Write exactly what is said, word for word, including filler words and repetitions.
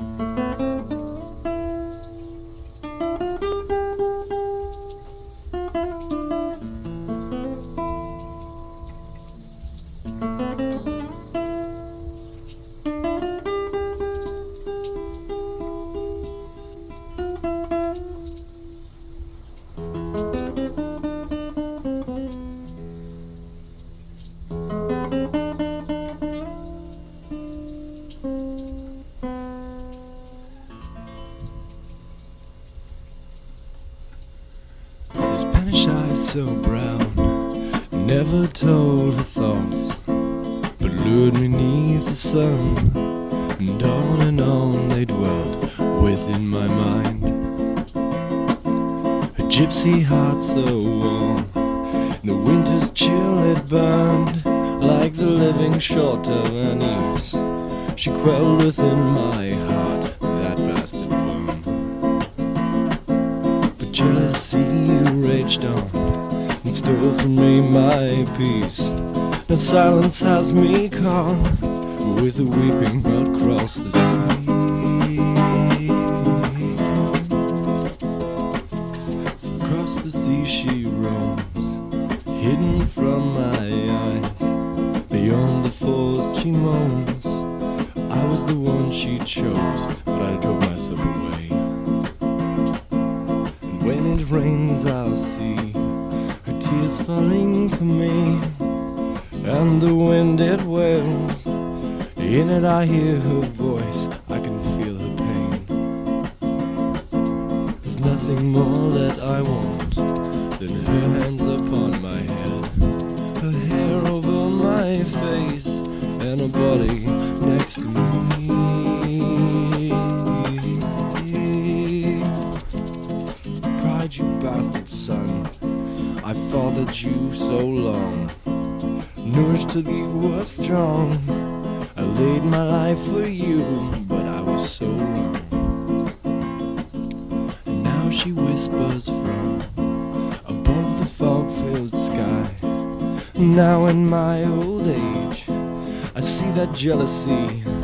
Spanish eyes so brown, never told her thoughts, but lured me neath the sun, and on and on they dwelt within my mind. A gypsy heart so warm, in the winter's chill it burned, like the living short of an eaves. She quelled within my heart that bastard worm. But jealousy raged on and stole from me my peace. Now silence has me caught with a weeping across the sea. Across the sea she roams, hidden from my eyes. Beyond the falls she moans. I was the one she chose, but I drove myself away. And when it rains I'll see her tears falling for me, and the wind it wails. In it I hear her voice, I can feel her pain. There's nothing more that I want than her hands upon my head, her hair over my face, and her body next to me. Pride, you bastard son, I fathered you so long. Nourished till you were strong, I laid my life for you, but I was so wrong. And now she whispers from above the fog-filled sky. Now in my old age, I see that jealousy